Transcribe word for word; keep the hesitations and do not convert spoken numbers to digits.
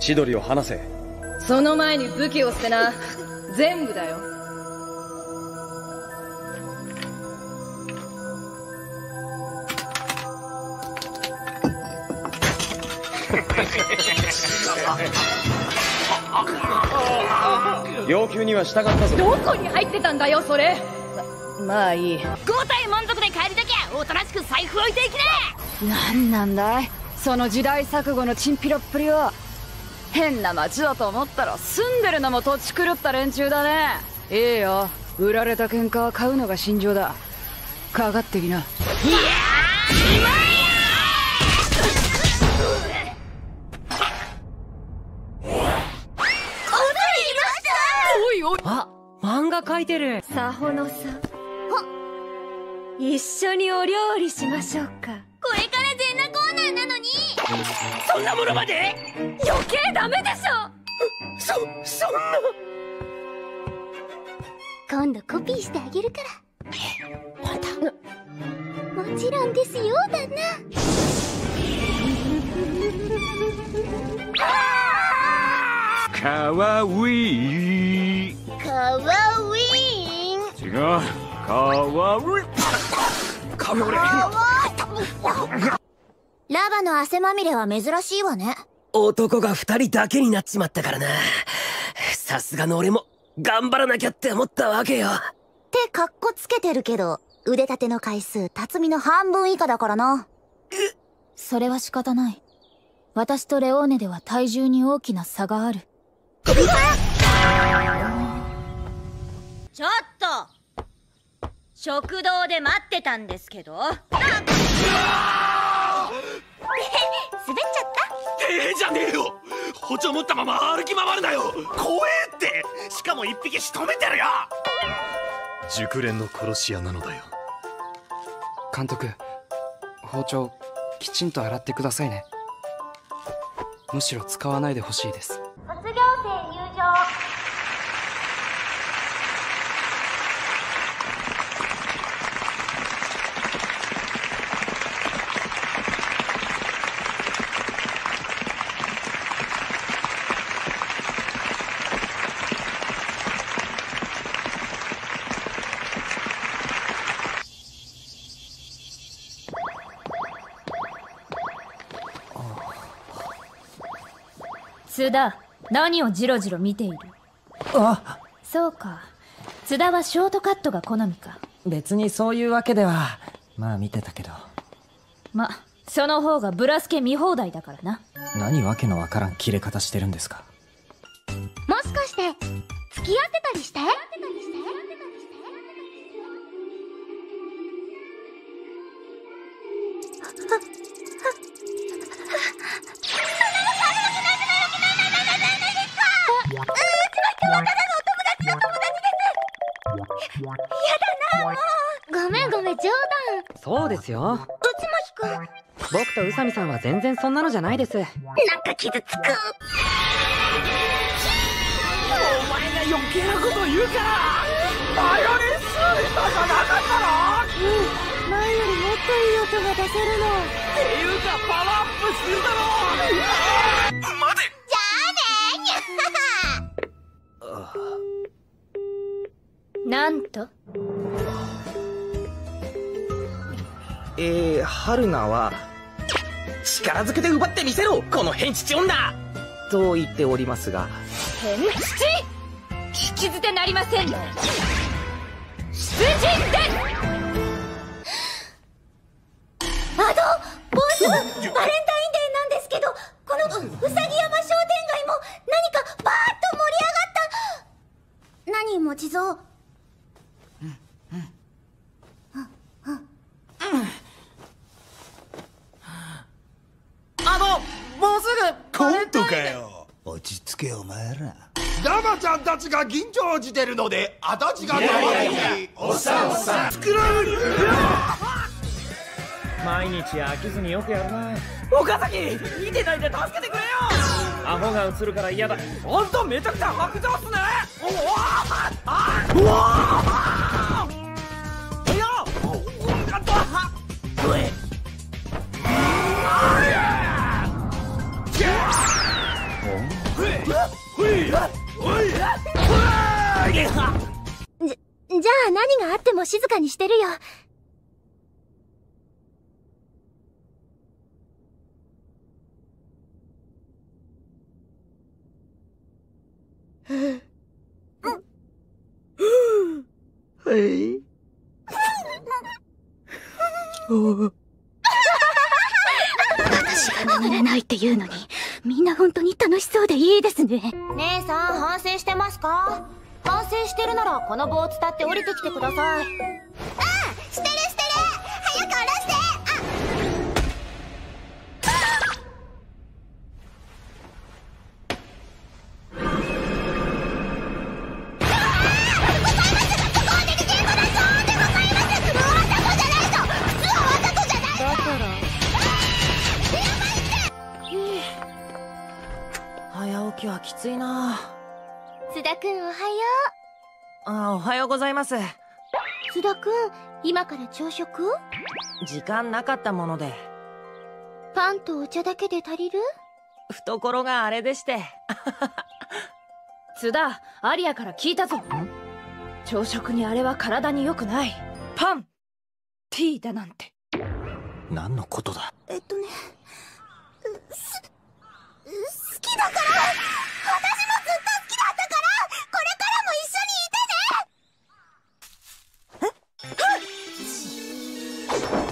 千鳥を離せ。 その前に武器を捨てな。全部だよ。 要求には従ったぞ。 どこに入ってたんだよそれ。ま、まあいい。 ご体満足で帰るときはおとなしく財布置いていきな。 なんなんだいその時代錯誤のチンピラっぷりは。変な街だと思ったら住んでるのも土地狂った連中だね。いいよ、売られた喧嘩は買うのが信条だ。かかってきな。いやー今やあ、漫画描いてる。 さほのさん、一緒にお料理しましょうか。 これから全裸コーナーなのにそんなものまで。 余計ダメでしょ。 そ、そんな。 今度コピーしてあげるから。またもちろんですよ旦那。 かわいい。 かわいい。 違う。かわいい。 かわラバの汗まみれは珍しいわね。 男が二人だけになっちまったからな。さすがの俺も頑張らなきゃって思ったわけよ。 ってカッコつけてるけど、腕立ての回数辰巳の半分以下だからな。それは仕方ない。私とレオーネでは体重に大きな差がある。 ちょっと食堂で待ってたんですけど。あっ滑っちゃった。 てへじゃねえよ。包丁持ったまま歩き回るなよ。怖えって。しかも一匹仕留めてるよ。熟練の殺し屋なのだよ。 監督、包丁きちんと洗ってくださいね。むしろ使わないでほしいです。 卒業生入場。 津田、何をジロジロ見ている。 あ、 そうか。津田はショートカットが好みか。 別にそういうわけでは。まあ見てたけど。 ま、その方がブラスケ見放題だからな。 何わけのわからん切れ方してるんですか。 もしかして付き合ってたりして？ごめんごめん、冗談。 そうですよ。 うつまきくん。 僕と宇佐美さんは全然そんなのじゃないです。なんか傷つく。 お前が余計なこと言うからバイオリンスーしたじゃなかったの。 うん、前よりもっといい音が出せるの。 っていうかパワーアップするだろ。待て。 じゃあねーなんとえー、春菜は力ずくで奪ってみせろこの変父女と言っておりますが。 変父聞き捨てなりませんね。出陣であのもうすぐバレンタインデーなんですけど、このうさぎ山商店街も何かバーッと盛り上がった何もちぞう。 あのもうすぐコントかよ。落ち着けお前ら。 ダマちゃんたちが緊張してるのであたちが黙っておっさんおっさん作られる。 毎日飽きずによくやるな。 岡崎見てないで助けてくれよ。 アホが映るから嫌だ。 ほんとめちゃくちゃ白状っすね。おおあうわいやおかったうえおえはじ、じゃあ何があっても静かにしてるよ。 はい。 私が眠れないって言うのに、みんな本当に楽しそうでいいですね。姉さん、反省してますか？反省してるなら、この棒を伝って降りてきてください。うん、してるしてる！早く下ろして！ 早起きはきついな。 津田くんおはよう。あ、おはようございます。 津田くん、今から朝食？ 時間なかったもので。 パンとお茶だけで足りる？ 懐があれでして。 津田、アリアから聞いたぞ。朝食にあれは体に良くない。パンティーだなんて。 何のことだ？ えっとね、す好きだから、私もずっと好きだったから、これからも一緒にいてね。